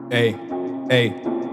Ey, ey.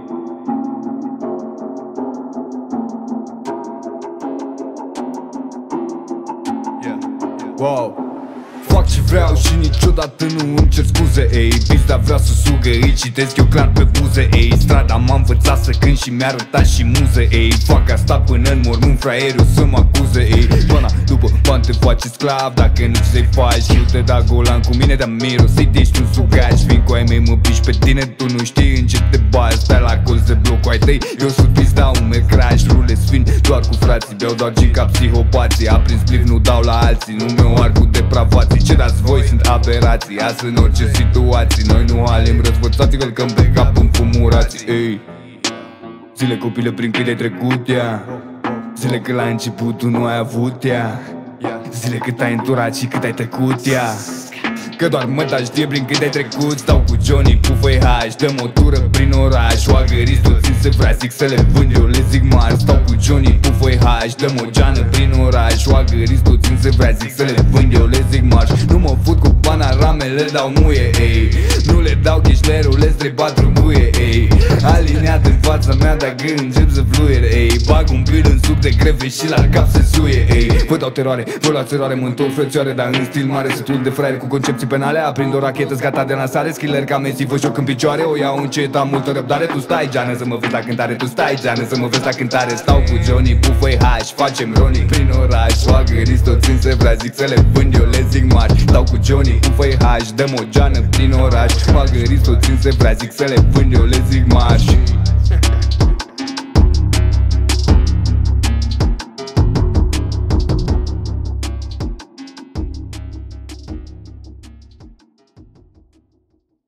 Wow. Fac ce vreau și niciodată nu îmi cer scuze, ei. Pista vreau să sugă, îi citesc eu clar pe buze, ei. Strada m-a învățat să cânt și mi-a arătat și muze, ei. Fac asta până în mormânt, fraierul să mă acuze, ei. Până după bani te faci sclav, dacă nu ți-i faci. Nu te da golan cu mine, dar mirosit, ești un sugaci. Vin cu ai mei, mă piși pe tine, tu nu știi în ce te bagi. Stai la colț de bloc cu ai tăi, eu sunt dau un mercraș. Rule sfin doar cu frații, beau doar gin ca psihopații. Aprins spliv, nu dau la alții, nu mi-o ar cu depravații. Ce dați voi sunt aberații, azi în orice situații. Noi nu alim răzvățați, călcăm pe cap în fumurații, ei. Zile copile prin cât ai trecut, ea. Zile că la început tu nu ai avut, ea. Zile cât ai înturat și cât ai trecut, ea. Că doar măta știe prin cât ai trecut. Stau cu Johnny, cu H, dăm o tură prin oraș. Oagăriți toți se vrea, zic să le vând, eu le zic mari. Stau cu Johnny, cu H, dăm o geană prin oraș. Oagăriți toți se vrea, zic să le vând, eu le zic mari. Nu mă fut cu panarame, le dau muie, ei. Nu le dau ghișlerul, le strei 4 buie, ei. Alineat în fața mea, dacă încep să fluier, ei. Bag un pil în suc de greve și la cap se suie, ei. Vă dau teroare, vă luați teroare, mă întorc frățioare, dar în stil mare, sătul de fraier cu concepții penale. Aprind o rachetă, gata de lansare, skiller ca Messi, vă joc în picioare. O iau încet, am multă răbdare. Tu stai geană să mă vezi la cântare, tu stai geană să mă vezi la cântare. Stau cu Johnny, pufă H, facem Ronnie prin oraș. Oagăriți toți în se vrea, zic să le vând, eu le zic mari. Stau cu Johnny, pufă H, dăm o geană prin oraș. Oagăriți toți în se vrea, zic să le vând, eu le zic mari.